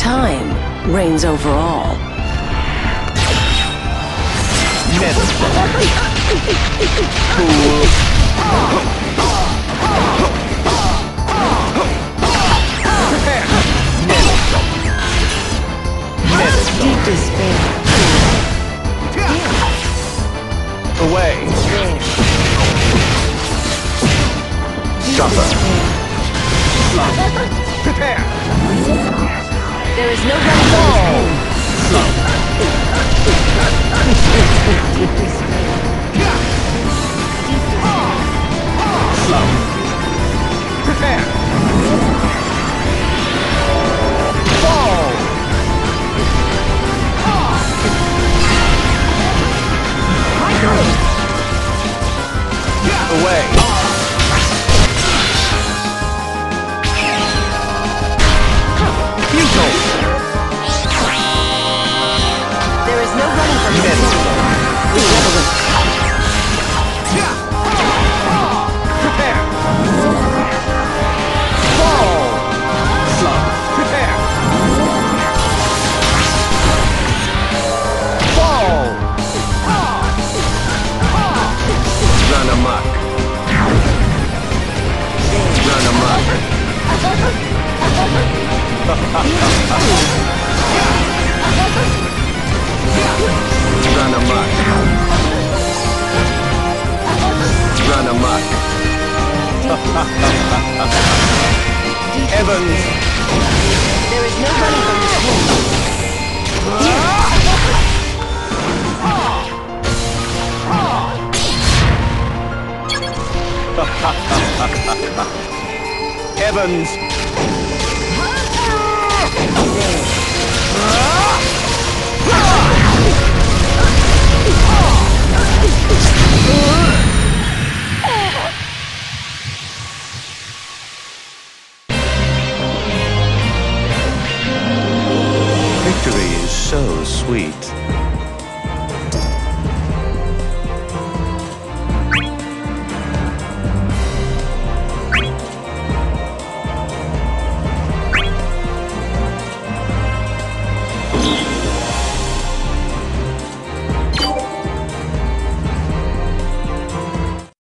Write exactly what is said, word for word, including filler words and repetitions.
Time reigns over all. Never. Fool. Prepare. Never. Never. Deep despair. Away. Suffer. Prepare. There is no running from Slow. Slow. Prepare. Fall. Away. Futile. There is no running from Miss. irreverent. Prepare. Fall. Slow. Prepare. Fall. Run amok. Run amok. Run amok. Run amok. Evans. There is no running from this Evans. Victory is so sweet.